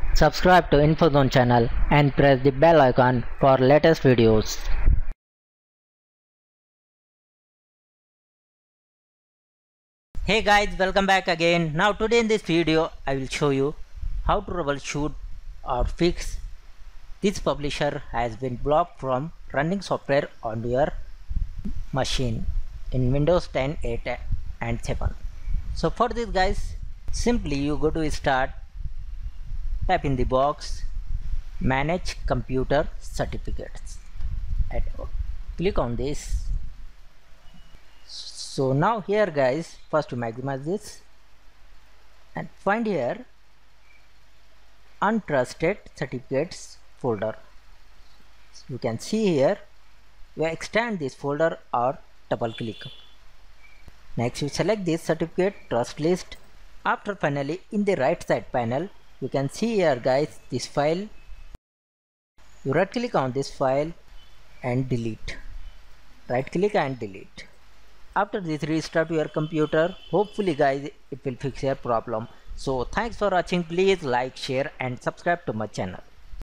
Subscribe to InfoZone channel and press the bell icon for latest videos. Hey guys, welcome back again. Now today in this video I will show you how to troubleshoot or fix this publisher has been blocked from running software on your machine in Windows 10, 8 and 7. So for this guys, simply you go to start, type in the box manage computer certificates and click on this. So now here guys, first to maximize this and find here untrusted certificates folder. You can see here we extend this folder or double click. Next you select this certificate trust list. After finally in the right side panel you can see here guys this file. You right click on this file and delete. Right click and delete. After this restart your computer. Hopefully guys it will fix your problem. So thanks for watching. Please like, share and subscribe to my channel.